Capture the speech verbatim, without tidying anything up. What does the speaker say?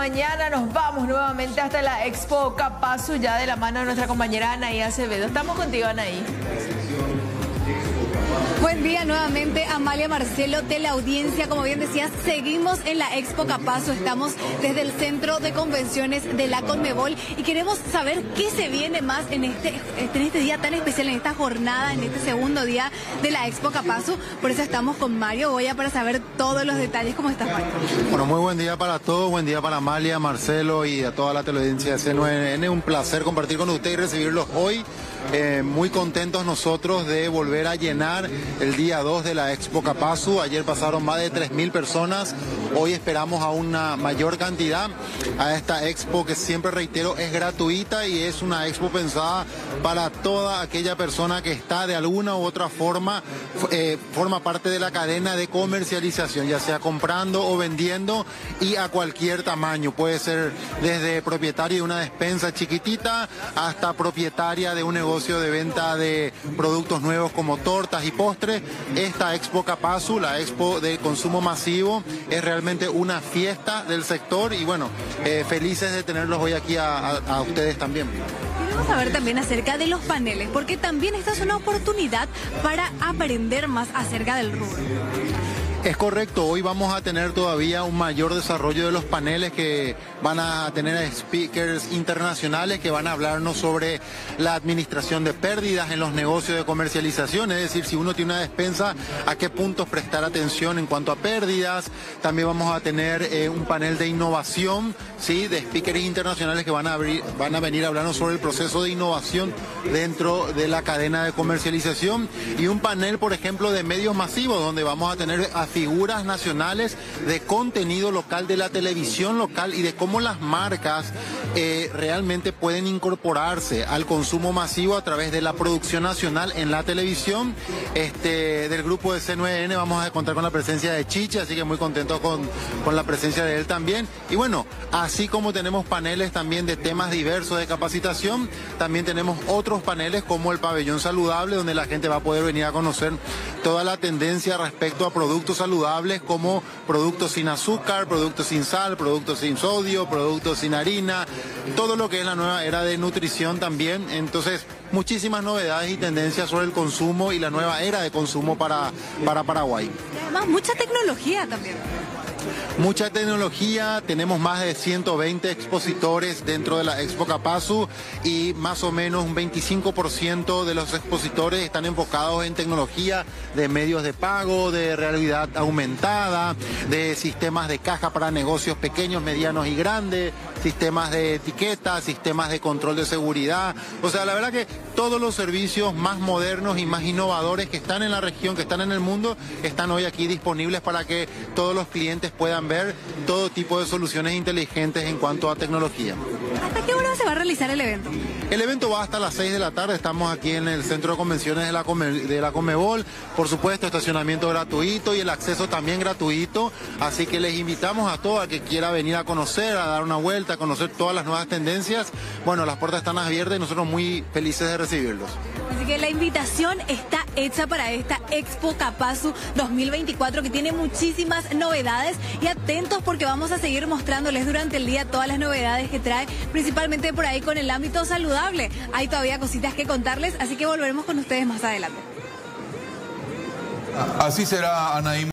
mañana nos vamos nuevamente hasta la Expo Capazu, ya de la mano de nuestra compañera Anaí Acevedo. Estamos contigo, Anaí. Buen día nuevamente, Amalia, Marcelo, teleaudiencia. Como bien decías, seguimos en la Expo Capazu. Estamos desde el Centro de Convenciones de la Conmebol y queremos saber qué se viene más en este, en este día tan especial, en esta jornada, en este segundo día de la Expo Capazu. Por eso estamos con Mario Goya para saber todos los detalles. ¿Cómo estás, Mario? Bueno, muy buen día para todos. Buen día para Amalia, Marcelo y a toda la teleaudiencia de C nueve N. Un placer compartir con ustedes y recibirlos hoy. Eh, muy contentos nosotros de volver a llenar el día dos de la Expo Capazu. Ayer pasaron más de tres mil personas. Hoy esperamos a una mayor cantidad a esta expo que, siempre reitero, es gratuita y es una expo pensada para toda aquella persona que está de alguna u otra forma, eh, forma parte de la cadena de comercialización, ya sea comprando o vendiendo, y a cualquier tamaño. Puede ser desde propietario de una despensa chiquitita hasta propietaria de un negocio de venta de productos nuevos como tortas y postres. Esta Expo Capazu, la expo de consumo masivo, es realmente una fiesta del sector y bueno, eh, felices de tenerlos hoy aquí a, a, a ustedes también. Queremos saber también acerca de los paneles, porque también esta es una oportunidad para aprender más acerca del rubro. Es correcto, hoy vamos a tener todavía un mayor desarrollo de los paneles que van a tener speakers internacionales que van a hablarnos sobre la administración de pérdidas en los negocios de comercialización, es decir, si uno tiene una despensa, a qué puntos prestar atención en cuanto a pérdidas. También vamos a tener eh, un panel de innovación, ¿sí?, de speakers internacionales que van a, abrir, van a venir a hablarnos sobre el proceso de innovación dentro de la cadena de comercialización, y un panel, por ejemplo, de medios masivos, donde vamos a tener a figuras nacionales de contenido local, de la televisión local y de cómo las marcas eh, realmente pueden incorporarse al consumo masivo a través de la producción nacional en la televisión. Este, del grupo de C nueve N vamos a contar con la presencia de Chiche, así que muy contento con, con la presencia de él también. Y bueno, así como tenemos paneles también de temas diversos de capacitación, también tenemos otros paneles como el pabellón saludable, donde la gente va a poder venir a conocer toda la tendencia respecto a productos saludables, como productos sin azúcar, productos sin sal, productos sin sodio, productos sin harina, todo lo que es la nueva era de nutrición también. Entonces, muchísimas novedades y tendencias sobre el consumo y la nueva era de consumo para, para Paraguay. Y además, mucha tecnología también. Mucha tecnología, tenemos más de ciento veinte expositores dentro de la Expo Capazu y más o menos un veinticinco por ciento de los expositores están enfocados en tecnología de medios de pago, de realidad aumentada, de sistemas de caja para negocios pequeños, medianos y grandes, sistemas de etiqueta, sistemas de control de seguridad. O sea, la verdad que todos los servicios más modernos y más innovadores que están en la región, que están en el mundo, están hoy aquí disponibles para que todos los clientes puedan ver todo tipo de soluciones inteligentes en cuanto a tecnología. ¿Hasta qué hora se va a realizar el evento? El evento va hasta las seis de la tarde, estamos aquí en el Centro de Convenciones de la, Come, de la Conmebol, por supuesto estacionamiento gratuito y el acceso también gratuito, así que les invitamos a todo a que quiera venir a conocer, a dar una vuelta, a conocer todas las nuevas tendencias. Bueno, las puertas están abiertas y nosotros muy felices de recibirlos. Así que la invitación está hecha para esta Expo Capazu dos mil veinticuatro, que tiene muchísimas novedades, y atentos porque vamos a seguir mostrándoles durante el día todas las novedades que trae, principalmente por ahí con el ámbito saludable. Hay todavía cositas que contarles, así que volveremos con ustedes más adelante. Así será, Anaí.